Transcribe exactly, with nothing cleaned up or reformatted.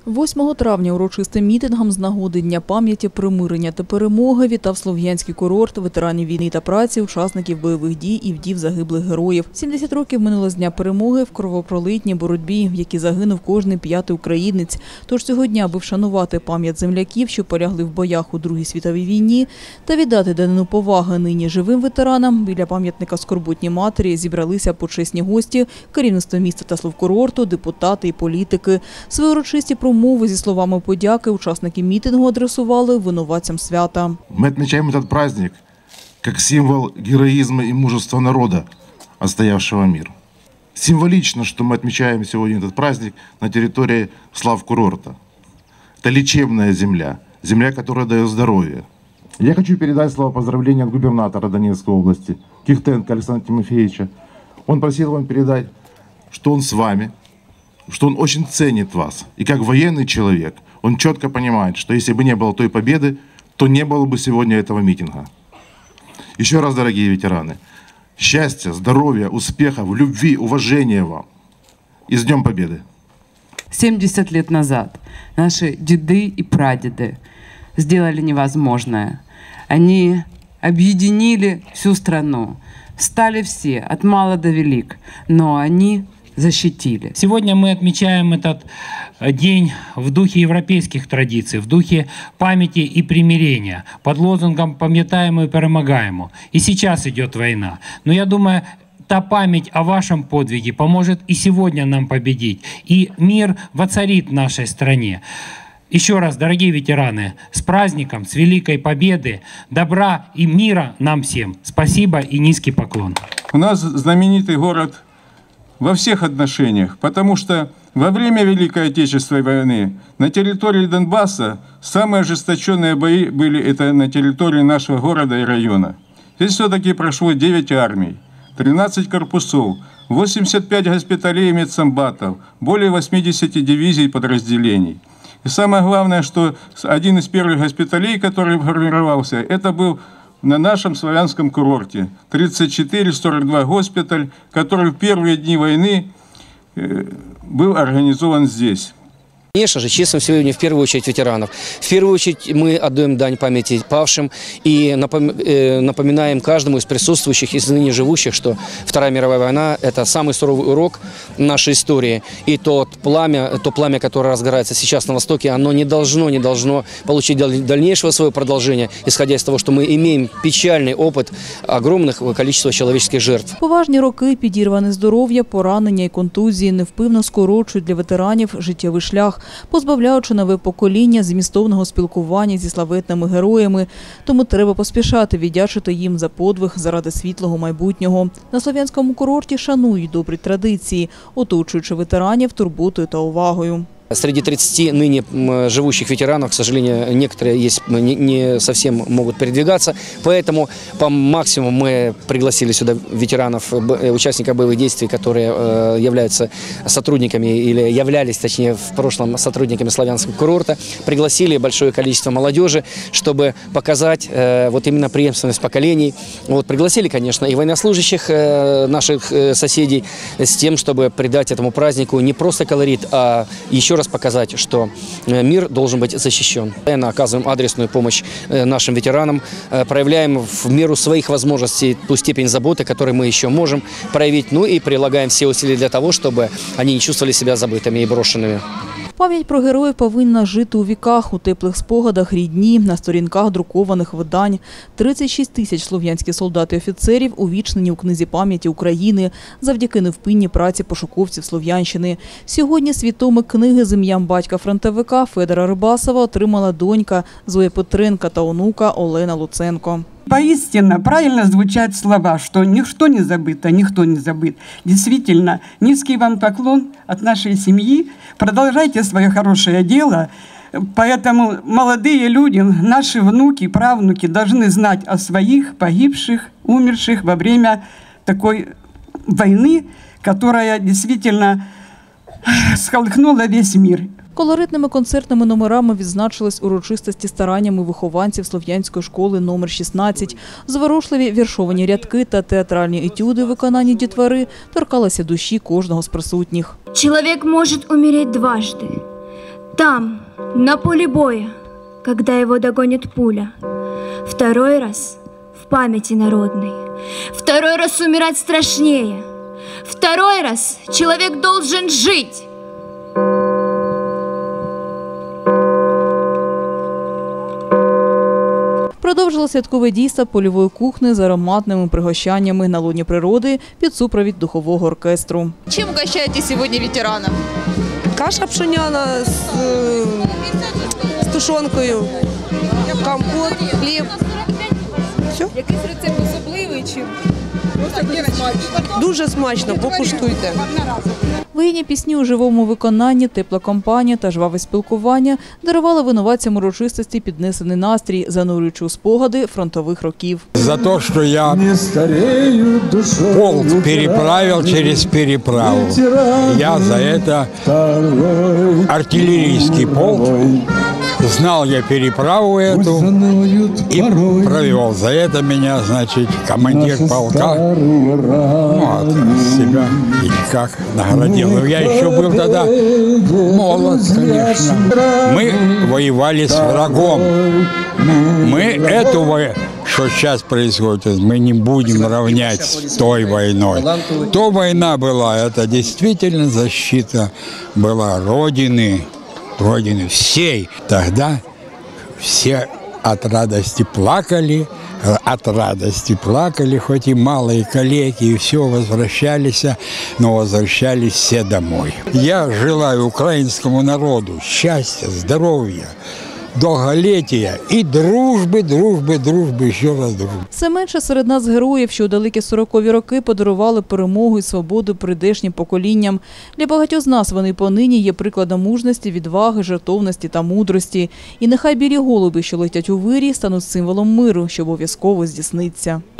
восьмого травня урочистим мітингом з нагоди Дня пам'яті, примирення та перемоги вітав Слов'янський курорт ветеранів війни та праці, учасників бойових дій і вдів загиблих героїв. сімдесят років минуло з Дня перемоги в кровопролитній боротьбі, в якій загинув кожний п'ятий українець. Тож цього дня, аби вшанувати пам'ять земляків, що полягли в боях у Другій світовій війні, та віддати данину поваги нині живим ветеранам, біля пам'ятника Скорботній матері зібралися почесні гості, керівництво міста та Словкурорту, депутати і політики. Свої урочисті промови зі словами подяки учасники мітингу адресували винуватцям свята. Мы отмечаем этот праздник как символ героизма и мужества народа, отстоявшего мир. Символично, что мы отмечаем сегодня этот праздник на территории Славкурорта. Это лечебная земля, земля, которая дает здоровье. Я хочу передать слова поздравления от губернатора Донецкой области, Кихтенко Александра Тимофеевича. Он просил вам передать, что он с вами, что он очень ценит вас. И как военный человек, он четко понимает, что если бы не было той победы, то не было бы сегодня этого митинга. Еще раз, дорогие ветераны, счастья, здоровья, успехов, любви, уважения вам. И с Днем Победы! семьдесят лет назад наши деды и прадеды сделали невозможное. Они объединили всю страну, стали все, от мала до велик, но они защитили. Сегодня мы отмечаем этот день в духе европейских традиций, в духе памяти и примирения, под лозунгом «Пам'ятаємо и перемагаємо». И сейчас идет война. Но я думаю, та память о вашем подвиге поможет и сегодня нам победить. И мир воцарит в нашей стране. Еще раз, дорогие ветераны, с праздником, с великой победы, добра и мира нам всем. Спасибо и низкий поклон. У нас знаменитый город во всех отношениях, потому что во время Великой Отечественной войны на территории Донбасса самые ожесточенные бои были это на территории нашего города и района. Здесь все-таки прошло девять армий, тринадцать корпусов, восемьдесят пять госпиталей и медсанбатов, более восьмидесяти дивизий и подразделений. И самое главное, что один из первых госпиталей, который формировался, это был на нашем славянском курорте. тридцать четыре сорок два госпиталь, который в первые дни войны был организован здесь. Конечно же, чествуем сегодня в первую очередь ветеранов. В первую очередь мы отдаем дань памяти павшим и напоминаем каждому из присутствующих, из ныне живущих, что Вторая мировая война – это самый суровый урок нашей истории. И то пламя, то пламя, которое разгорается сейчас на Востоке, оно не должно, не должно получить дальнейшего своего продолжения, исходя из того, что мы имеем печальный опыт огромных количества человеческих жертв. Поважні роки, підірване здоров'я, поранення і контузії невпинно скорочують для ветеранів життєвий шлях, позбавляючи нове покоління змістовного спілкування зі славетними героями. Тому треба поспішати віддячити їм за подвиг заради світлого майбутнього. На Слов'янському курорті шанують добрі традиції, оточуючи ветеранів турботою та увагою. Среди тридцати ныне живущих ветеранов, к сожалению, некоторые есть, не, не совсем могут передвигаться. Поэтому по максимуму мы пригласили сюда ветеранов, участников боевых действий, которые являются сотрудниками или являлись, точнее, в прошлом сотрудниками Славянского курорта. Пригласили большое количество молодежи, чтобы показать вот именно преемственность поколений. Вот, пригласили, конечно, и военнослужащих наших соседей с тем, чтобы придать этому празднику не просто колорит, а еще раз показать, что мир должен быть защищен. Мы оказываем адресную помощь нашим ветеранам, проявляем в меру своих возможностей ту степень заботы, которую мы еще можем проявить, ну и прилагаем все усилия для того, чтобы они не чувствовали себя забытыми и брошенными. Пам'ять про героїв повинна жити у віках, у теплих спогадах рідні, на сторінках друкованих видань. тридцять шість тисяч слов'янських солдат і офіцерів увічнені у книзі пам'яті України завдяки невпинній праці пошуковців Слов'янщини. Сьогодні світомик книги з ім'ям батька фронтовика Федора Рибасова отримала донька Зоя Петренка та онука Олена Луценко. Поистине правильно звучат слова, что ничто не забыто, никто не забыт. Действительно, низкий вам поклон от нашей семьи. Продолжайте свое хорошее дело. Поэтому молодые люди, наши внуки, правнуки должны знать о своих погибших, умерших во время такой войны, которая действительно сколыхнула весь мир. Колоритними концертними номерами відзначились урочистості стараннями вихованців Слов'янської школи номер шістнадцять. Зворушливі віршовані рядки та театральні етюди в виконанні дітвори торкалися душі кожного з присутніх. Чоловік може умереть дважды. Там, на поле боя, когда его догонит пуля. Второй раз в памяти народной. Второй раз умирать страшнее. Второй раз человек должен жить. Продовжило святкове дійство польової кухні з ароматними пригощаннями на лоні природи під супровід духового оркестру. Чем угощаете сегодня ветеранов? Каша пшеняна з, е, з тушонкою, компот, хліб. Все. Якийсь рецепт особливий чи Дуже смачно, покуштуйте. Воєнні пісні у живому виконанні, тепла компанія та жваве спілкування дарували винуватцям урочистості піднесений настрій, занурюючи у спогади фронтових років. За то, что я полк переправил через переправу. Я за это артиллерийский полк. Знал я переправу эту и провел. За это меня, значит, командир полка, ну, от себя и как наградил. Но я еще был тогда молод, конечно. Мы воевали с врагом. Мы эту, что сейчас происходит, мы не будем равнять с той войной. То война была, это действительно защита была Родины. Родины всей. Тогда все от радости плакали, от радости плакали, хоть и малые калеки, и все, возвращались, но возвращались все домой. Я желаю украинскому народу счастья, здоровья, довголіття і дружби, дружби, дружби, ще раз дружби. Все менше серед нас героїв, що у далекі сорокові роки подарували перемогу і свободу прийдешнім поколінням. Для багатьох з нас вони понині є прикладом мужності, відваги, жертовності та мудрості. І нехай білі голуби, що летять у вирі, стануть символом миру, що обов'язково здійсниться.